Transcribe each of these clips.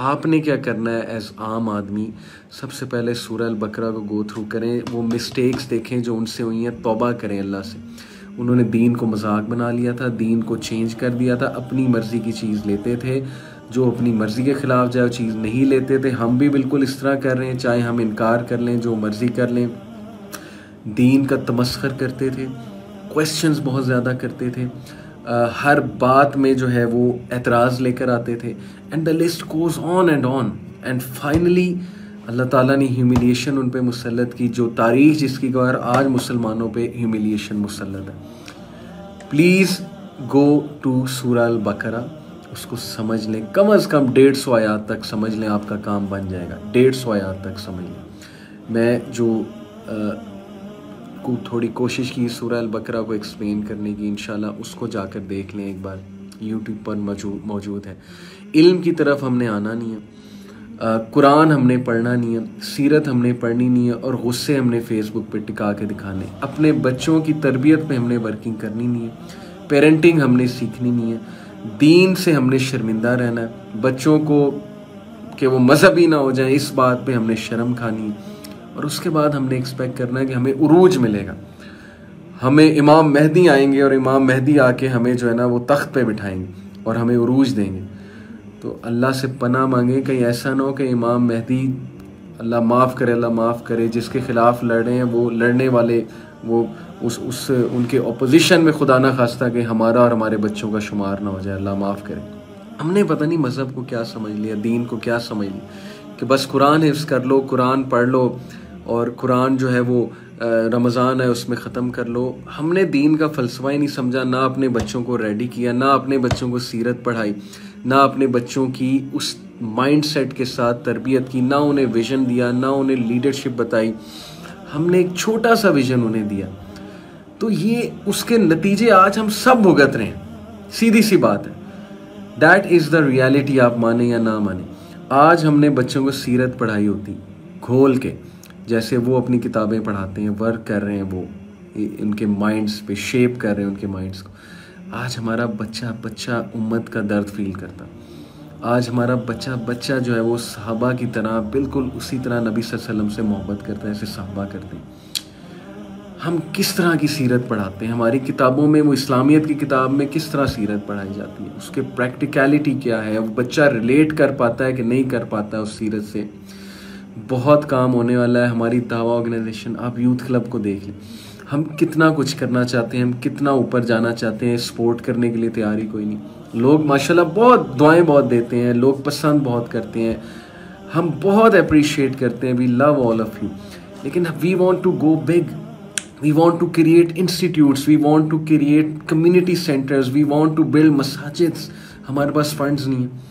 आपने क्या करना है एज आम आदमी, सबसे पहले सूरह अल बकरा को गो थ्रू करें, वो मिस्टेक्स देखें जो उनसे हुई हैं, तौबा करें अल्लाह से। उन्होंने दीन को मजाक बना लिया था, दीन को चेंज कर दिया था, अपनी मर्ज़ी की चीज़ लेते थे, जो अपनी मर्ज़ी के ख़िलाफ़ जाए वो चीज़ नहीं लेते थे। हम भी बिल्कुल इस तरह कर रहे हैं, चाहे हम इनकार कर लें, जो मर्ज़ी कर लें। दीन का तमस्खर करते थे, क्वेश्चंस बहुत ज़्यादा करते थे, हर बात में जो है वो एतराज़ लेकर आते थे, and the list goes on and finally Allah Tala ने ह्यूमिलिएशन उन पे मुसल्लत की, जो तारीख़ जिसकी गवाह आज मुसलमानों पे ह्यूमिलिएशन मुसल्लत है। प्लीज़ गो टू सूरह अल बकरा, उसको समझ लें, कम अज़ कम 150 आयात तक समझ लें, आपका काम बन जाएगा। 150 आयात तक समझ लें। मैं जो को थोड़ी कोशिश की सूरह अल बकरा को एक्सप्लेन करने की, इंशाल्लाह उसको जाकर देख लें एक बार, यूट्यूब पर मौजूद है। इल्म की तरफ हमने आना नहीं है, कुरान हमने पढ़ना नहीं है, सीरत हमने पढ़नी नहीं है, और गुस्से हमने फेसबुक पे टिका के दिखाने। अपने बच्चों की तरबियत पे हमने वर्किंग करनी नहीं है, पेरेंटिंग हमने सीखनी नहीं है, दीन से हमने शर्मिंदा रहना है। बच्चों को कि वो मजहबी ना हो जाए, इस बात पे हमने शर्म खानी है। और उसके बाद हमने एक्सपेक्ट करना है कि हमें उरूज मिलेगा, हमें इमाम मेहदी आएंगे और इमाम मेहदी आके हमें जो है ना वो तख्त पे बिठाएंगे और हमें उरूज देंगे। तो अल्लाह से पनाह मांगे कहीं ऐसा ना हो कि इमाम मेहदी, अल्लाह माफ़ करे, अल्लाह माफ़ करे, जिसके ख़िलाफ़ लड़ रहे हैं वो लड़ने वाले वो उस उनके अपोजिशन में खुदा ना खास्ता कि हमारा और हमारे बच्चों का शुमार ना हो जाए, अल्लाह माफ़ करे। हमने पता नहीं मज़हब को क्या समझ लिया, दीन को क्या समझ लिया कि बस कुरान हिफ्ज़ कर लो, कुरान पढ़ लो, और कुरान जो है वो रमज़ान है उसमें ख़त्म कर लो। हमने दीन का फ़लसफ़ा ही नहीं समझा, ना अपने बच्चों को रेडी किया, ना अपने बच्चों को सीरत पढ़ाई, ना अपने बच्चों की उस माइंड सेट के साथ तरबियत की, ना उन्हें विज़न दिया, ना उन्हें लीडरशिप बताई। हमने एक छोटा सा विज़न उन्हें दिया, तो ये उसके नतीजे आज हम सब भुगत रहे हैं। सीधी सी बात है, दैट इज़ द रियलिटी, आप माने या ना माने। आज हमने बच्चों को सीरत पढ़ाई होती घोल के, जैसे वो अपनी किताबें पढ़ाते हैं, वर्क कर रहे हैं, वो उनके माइंड्स पे शेप कर रहे हैं उनके माइंड्स को। आज हमारा बच्चा उम्मत का दर्द फील करता। आज हमारा बच्चा जो है वो सहाबा की तरह, बिल्कुल उसी तरह नबी सल्लल्लाहु अलैहि वसल्लम से मोहब्बत करता है जैसे सहाबा करते हैं। हम किस तरह की सीरत पढ़ाते हैं, हमारी किताबों में, वो इस्लामियत की किताब में किस तरह सीरत पढ़ाई जाती है, उसके प्रैक्टिकलिटी क्या है, वो बच्चा रिलेट कर पाता है कि नहीं कर पाता है उस सीरत से। बहुत काम होने वाला है। हमारी दावा ऑर्गेनाइजेशन, आप यूथ क्लब को देख लें, हम कितना कुछ करना चाहते हैं, हम कितना ऊपर जाना चाहते हैं, सपोर्ट करने के लिए तैयारी कोई नहीं। लोग माशाल्लाह बहुत दुआएं बहुत देते हैं, लोग पसंद बहुत करते हैं, हम बहुत अप्रिशिएट करते हैं, we love all of you, लेकिन we want to go big, we want to create institutes, we want to create community centres, we want to build मसाजिद्स। हमारे पास फंड्स नहीं है।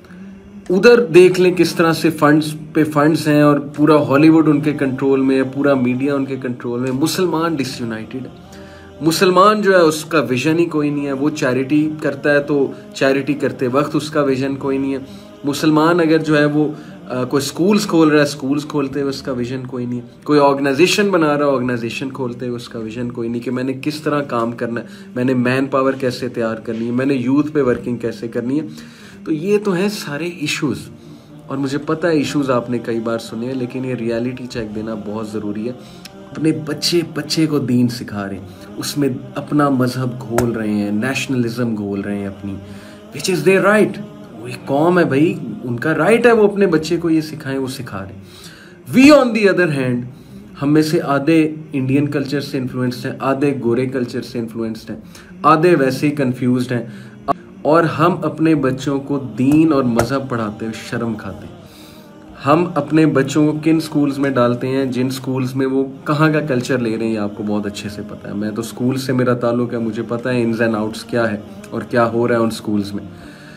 उधर देख लें किस तरह से फंड्स पे फंड्स हैं, और पूरा हॉलीवुड उनके कंट्रोल में है, पूरा मीडिया उनके कंट्रोल में। मुसलमान डिसयूनाइटेड, मुसलमान जो है उसका विजन ही कोई नहीं है। वो चैरिटी करता है तो चैरिटी करते वक्त उसका विजन कोई नहीं है। मुसलमान अगर जो है वो कोई स्कूल्स खोल रहा है, स्कूल्स खोलते हुए उसका विजन कोई नहीं है। कोई ऑर्गेनाइजेशन बना रहा है, ऑर्गेनाइजेशन खोलते हुए उसका विजन कोई नहीं कि मैंने किस तरह काम करना है, मैंने मैन पावर कैसे तैयार करनी है, मैंने यूथ पे वर्किंग कैसे करनी है। तो ये तो हैं सारे इश्यूज़, और मुझे पता है इश्यूज़ आपने कई बार सुने हैं, लेकिन ये रियलिटी चेक देना बहुत ज़रूरी है। अपने बच्चे को दीन सिखा रहे हैं, उसमें अपना मजहब घोल रहे हैं, नेशनलिज्म घोल रहे हैं अपनी, विच इज़ देयर राइट। वो एक कौम है भाई, उनका राइट है वो अपने बच्चे को ये सिखाएं, वो सिखा रहे हैं। We on the other hand, हम में से आधे इंडियन कल्चर से इन्फ्लुएंस्ड हैं, आधे गोरे कल्चर से इन्फ्लुएंस्ड हैं, आधे वैसे ही कन्फ्यूज्ड हैं, और हम अपने बच्चों को दीन और मज़हब पढ़ाते हुए शर्म खाते हैं। हम अपने बच्चों को किन स्कूल्स में डालते हैं, जिन स्कूल्स में वो कहाँ का कल्चर ले रहे हैं, ये आपको बहुत अच्छे से पता है। मैं तो स्कूल से मेरा ताल्लुक़ है, मुझे पता है इन्स एंड आउट्स क्या है और क्या हो रहा है उन स्कूल्स में।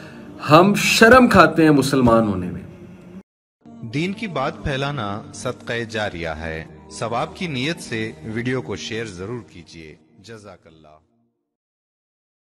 हम शर्म खाते हैं मुसलमान होने में। दीन की बात फैलाना सदक़े जारिया है। सवाब की नीयत से वीडियो को शेयर जरूर कीजिए। जज़ाकल्लाह।